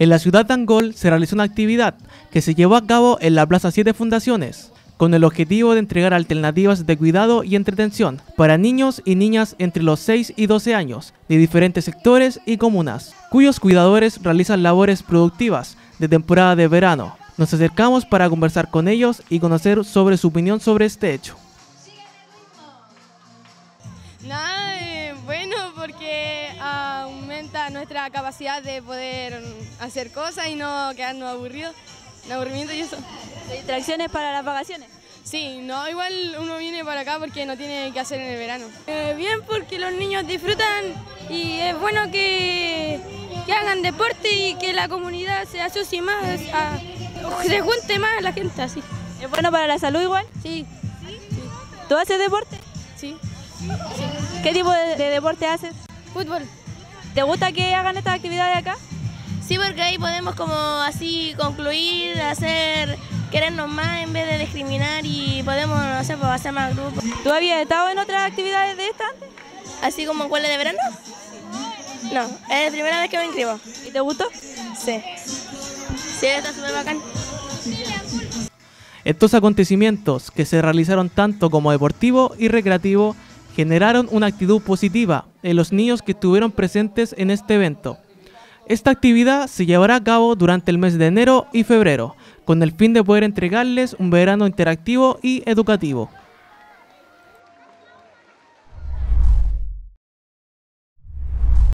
En la ciudad de Angol se realizó una actividad que se llevó a cabo en la Plaza 7 Fundaciones, con el objetivo de entregar alternativas de cuidado y entretención para niños y niñas entre los 6 y 12 años de diferentes sectores y comunas, cuyos cuidadores realizan labores productivas de temporada de verano. Nos acercamos para conversar con ellos y conocer sobre su opinión sobre este hecho. Bueno, porque aumenta nuestra capacidad de poder hacer cosas y no quedarnos aburridos, el aburrimiento y eso. ¿Distracciones para las vacaciones? Sí, no, igual uno viene para acá porque no tiene que hacer en el verano. Bien, porque los niños disfrutan y es bueno que hagan deporte y que la comunidad se asocie más, se junte más la gente así. ¿Es bueno para la salud igual? Sí. ¿Tú haces deporte? Sí. ¿Qué tipo de deporte haces? Fútbol. ¿Te gusta que hagan estas actividades acá? Sí, porque ahí podemos como así concluir, querernos más en vez de discriminar y podemos, no sé, hacer más grupos. ¿Tú habías estado en otras actividades de estas antes? ¿Así como en escuela de verano? No, es la primera vez que me inscribo. ¿Y te gustó? Sí. Sí, está súper bacán. Estos acontecimientos, que se realizaron tanto como deportivo y recreativo, generaron una actitud positiva en los niños que estuvieron presentes en este evento. Esta actividad se llevará a cabo durante el mes de enero y febrero, con el fin de poder entregarles un verano interactivo y educativo.